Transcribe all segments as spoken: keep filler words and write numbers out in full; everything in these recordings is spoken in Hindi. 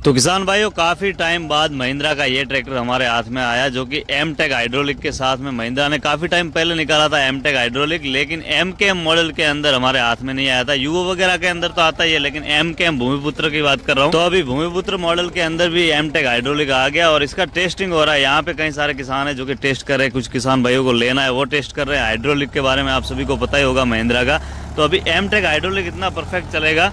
तो किसान भाइयों, काफी टाइम बाद महिंद्रा का ये ट्रैक्टर हमारे हाथ में आया, जो कि एम टेक हाइड्रोलिक के साथ में महिंद्रा ने काफी टाइम पहले निकाला था एम टेक हाइड्रोलिक, लेकिन एम के एम मॉडल के अंदर हमारे हाथ में नहीं आया था। यूओ वगैरह के अंदर तो आता ही है, लेकिन एम के एम भूमिपुत्र की बात कर रहा हूँ। तो अभी भूमिपुत्र मॉडल के अंदर भी एम टेक हाइड्रोलिक आ गया और इसका टेस्टिंग हो रहा है। यहाँ पे कई सारे किसान है जो कि टेस्ट कर रहे हैं, कुछ किसान भाइयों को लेना है वो टेस्ट कर रहे हैं। हाइड्रोलिक के बारे में आप सभी को पता ही होगा महिंद्रा का। तो अभी एम टेक हाइड्रोलिक इतना परफेक्ट चलेगा।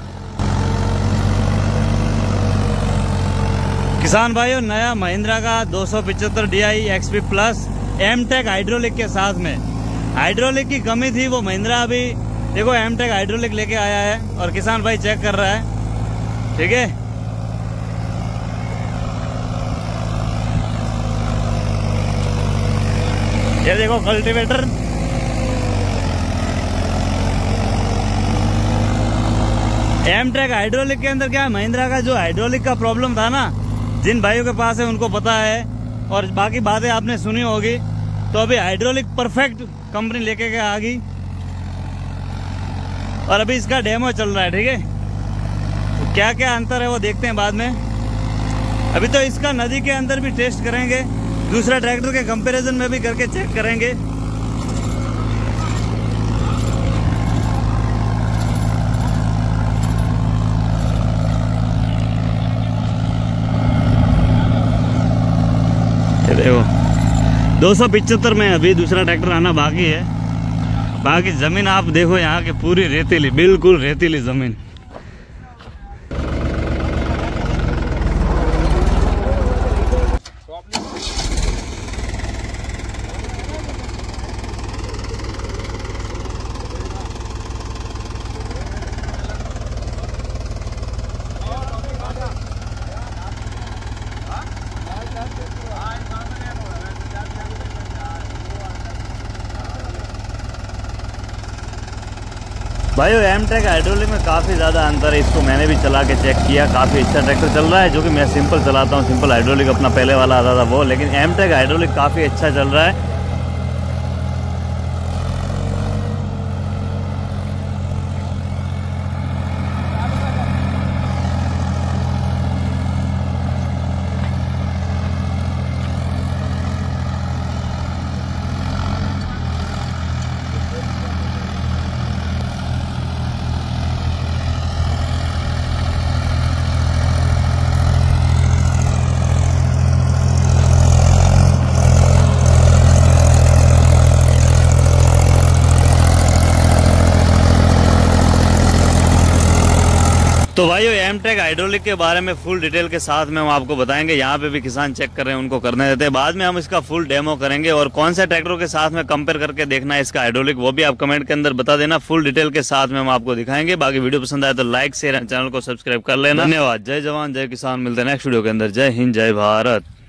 किसान भाइयों, नया महिंद्रा का दो सौ पिचहत्तर D I XP plus M tech hydraulic के साथ में। हाइड्रोलिक की कमी थी, वो महिंद्रा अभी देखो एम टेक हाइड्रोलिक लेके आया है और किसान भाई चेक कर रहा है। ठीक है, ये देखो कल्टीवेटर। एम टेक हाइड्रोलिक के अंदर क्या है, महिंद्रा का जो हाइड्रोलिक का प्रॉब्लम था ना, जिन भाइयों के पास है उनको पता है और बाकी बातें आपने सुनी होगी। तो अभी हाइड्रोलिक परफेक्ट कंपनी लेके के आ गई और अभी इसका डेमो चल रहा है। ठीक है, तो क्या क्या अंतर है वो देखते हैं बाद में। अभी तो इसका नदी के अंदर भी टेस्ट करेंगे, दूसरा ट्रैक्टर के कंपैरिजन में भी करके चेक करेंगे। देखो दो सौ पिचहत्तर में अभी दूसरा ट्रैक्टर आना बाकी है। बाकी जमीन आप देखो, यहाँ की पूरी रेतीली, बिल्कुल रेतीली जमीन। भाइयों, एम टेक हाइड्रोलिक में काफ़ी ज़्यादा अंतर है। इसको मैंने भी चला के चेक किया, काफ़ी अच्छा ट्रैक्टर चल रहा है। जो कि मैं सिंपल चलाता हूँ, सिंपल हाइड्रोलिक अपना पहले वाला आता था वो, लेकिन एम टेक हाइड्रोलिक काफ़ी अच्छा चल रहा है। तो भाइयों, एम टेक हाइड्रोलिक के बारे में फुल डिटेल के साथ में हम आपको बताएंगे। यहाँ पे भी किसान चेक कर रहे हैं, उनको करने देते हैं। बाद में हम इसका फुल डेमो करेंगे और कौन सा ट्रैक्टरों के साथ में कंपेयर करके देखना है इसका हाइड्रोलिक, वो भी आप कमेंट के अंदर बता देना। फुल डिटेल के साथ में हम आपको दिखाएंगे। बाकी वीडियो पसंद आए तो लाइक शेयर, चैनल को सब्सक्राइब कर लेना। धन्यवाद। जय जवान जय किसान। मिलते हैं नेक्स्ट वीडियो के अंदर। जय हिंद, जय भारत।